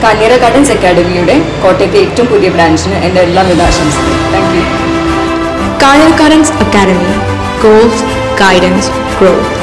Kanjirakadans Academy കോട്ടയത്തെ ഏറ്റവും പുതിയ ബ്രാഞ്ചിന് എൻ്റെ എല്ലാവിധ ആശംസകളും. Thank you. Kanjirakadans Academy, goals, guidance, growth.